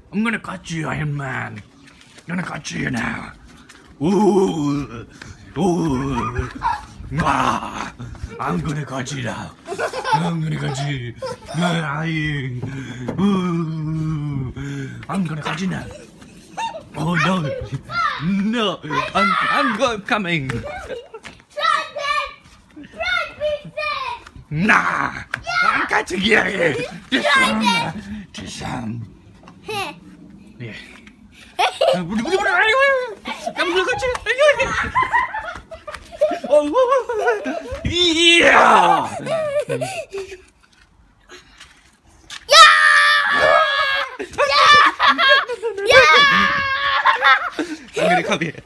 I'm gonna cut you, Iron Man. I'm gonna cut you now. Ooh. Ooh. Ah. I'm gonna cut you now. I'm gonna cut you. Ooh. I'm gonna cut you now. Oh no. No. I'm coming. Nah. I'm cutting you. Just yeah. I'm gonna cut you. Oh, yeah! I'm gonna come here.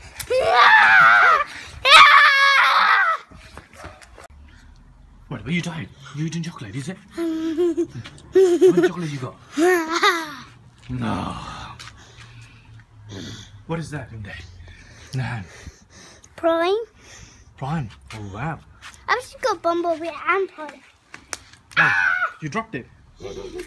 What are you doing? You eating chocolate, is it? What chocolate you got? No. What is that in there? No. Prime. Prime. Oh wow. I've just got Bumblebee and Prime. Oh, you dropped it. Prime.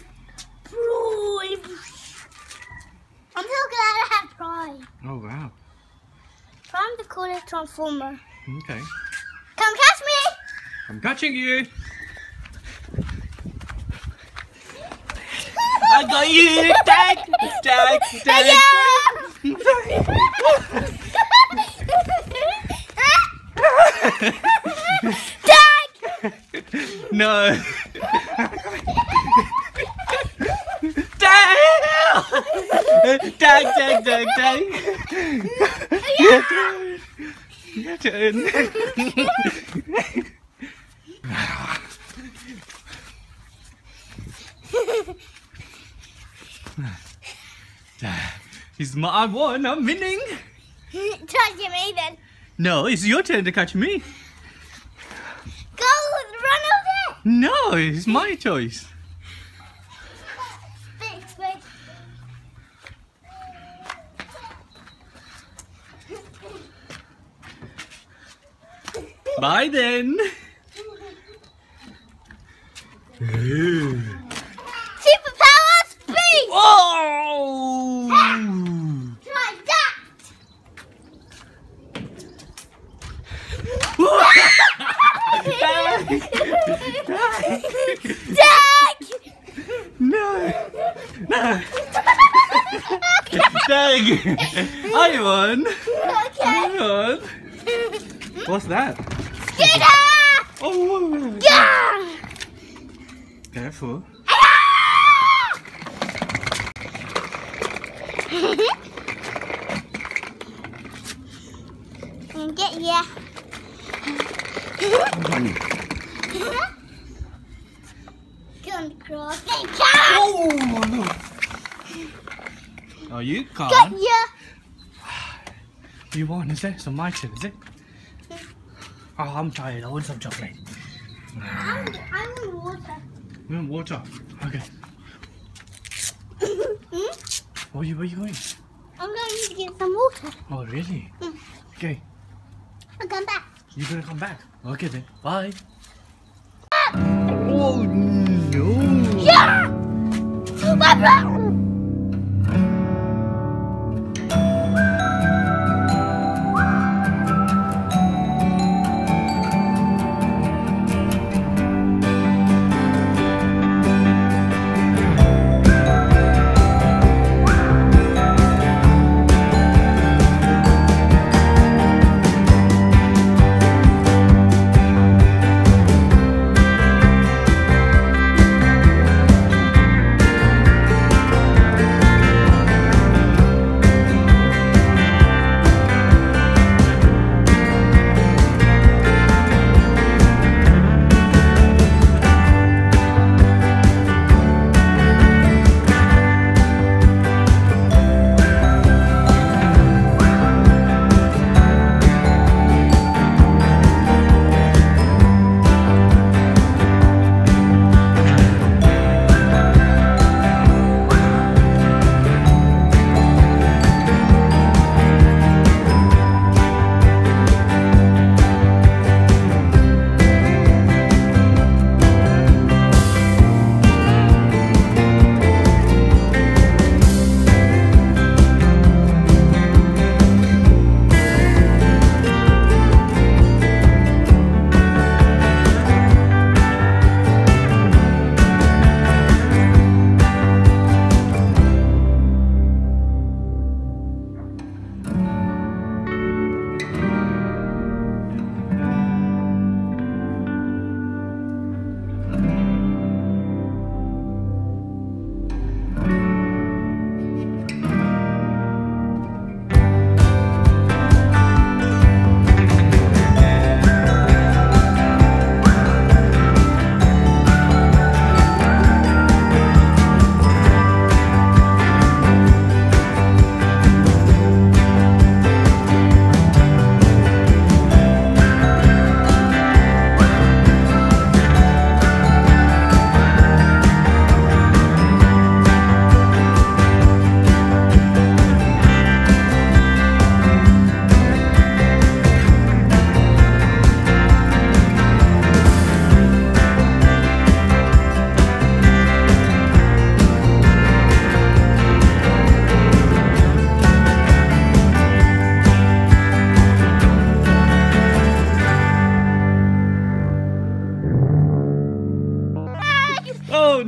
I'm so glad I have Prime. Oh wow. Prime's the coolest transformer. Okay. Come catch me! I'm catching you. I got you. Tag. Tag. Tag. Tag! No. Tag! Tag, tag, tag, tag. Your turn. I won. I'm winning. Touch me then. No, it's your turn to catch me. Go, run over there. No, it's my choice. Wait. Bye then. Superpower speed. Oh! Try that. Tag! No! No! Dang! I won! Okay. I won! What's that? Get up! Oh! Yeah! Careful. Get ya. Come across the car. Oh! Oh, you can't. Get ya. You won, is it? So my turn, is it? Oh, I'm tired. I want some chocolate. I want water. You want water? Okay. Where are you going? I'm going to get some water. Oh, really? Okay. I'll come back. You're gonna come back? Okay then. Bye. Oh no! Yeah!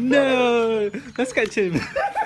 No! Let's catch him.